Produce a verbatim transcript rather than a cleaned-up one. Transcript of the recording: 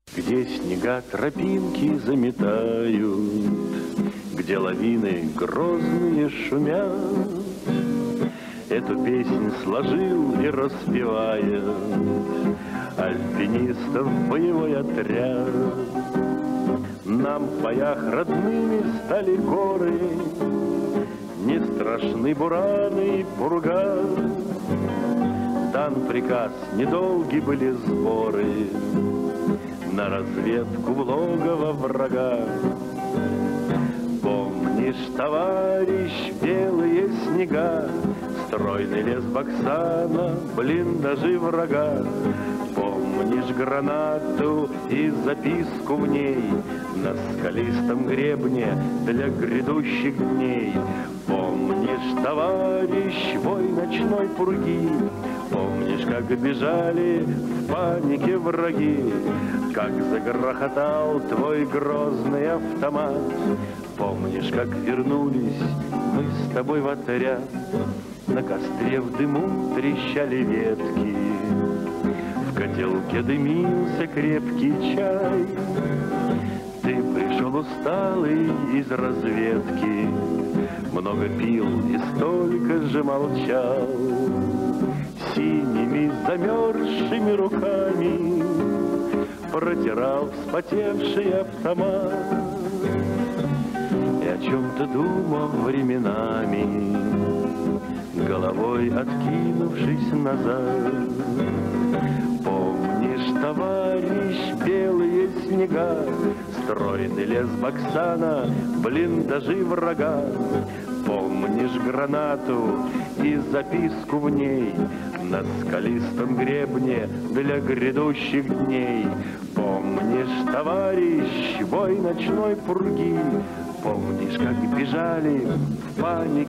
Где снега тропинки заметают, где лавины грозные шумят, эту песнь сложил и распевает альпинистов боевой отряд. Нам в боях родными стали горы, не страшны бураны и пурга. Дан приказ, недолги были сборы на разведку в логово врага. Помнишь, товарищ, белые снега, стройный лес Баксана, блиндажи врага? Помнишь гранату и записку в ней на скалистом гребне для грядущих дней? Помнишь, товарищ, вой ночной пурги? Помнишь, как бежали в панике враги? Как загрохотал твой грозный автомат? Помнишь, как вернулись мы с тобой в отряд? На костре в дыму трещали ветки, в котелке дымился крепкий чай. Ты пришел усталый из разведки, много пил и столько же молчал. Синими замерзшими руками протирал вспотевший автомат и о чем-то думал временами, головой откинувшись назад. Помнишь, товарищ, белые снега, стройный лес Баксана, блиндажи врага? Помнишь гранату и записку в ней на скалистом гребне для грядущих дней? Помнишь, товарищ, вой ночной пурги? Помнишь, как бежали в панике